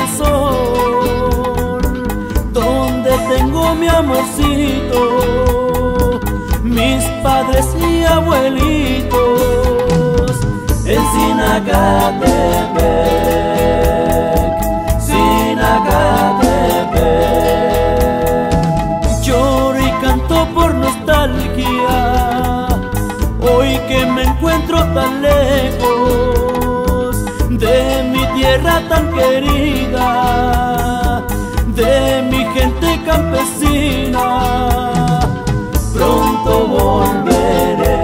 el sol, donde tengo mi amorcito, mis padres y abuelitos, en Sinagatepec, Sinagatepec. Lloro y canto por nostalgia, hoy que me encuentro tan lejos de mi tierra tan querida, de mi gente campesina. Pronto volveré,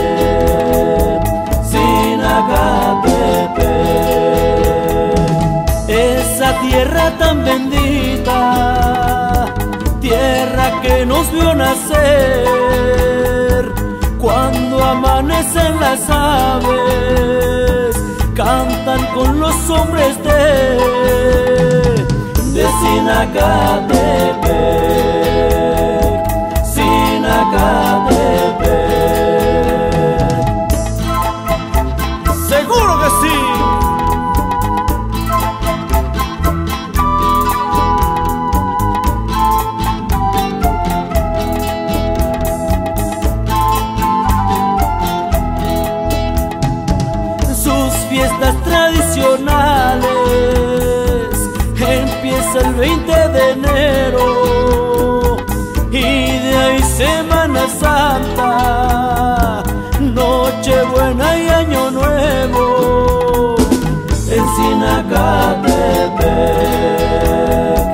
Sinagatepec, esa tierra tan bendita, tierra que nos vio nacer. Cuando amanecen las aves, cantan con los hombres de Sinagatepec, Sinagatepec. ¡Seguro que sí! Fiestas tradicionales empieza el 20 de enero y de ahí Semana Santa, Nochebuena y Año Nuevo. En Sinagatepec,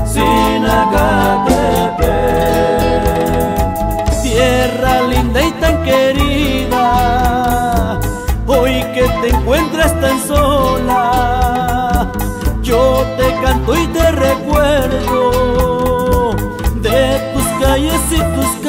Sinagatepec, tierra linda y tan querida, hoy que te encuentras tan sola, yo te canto y te recuerdo de tus calles y tus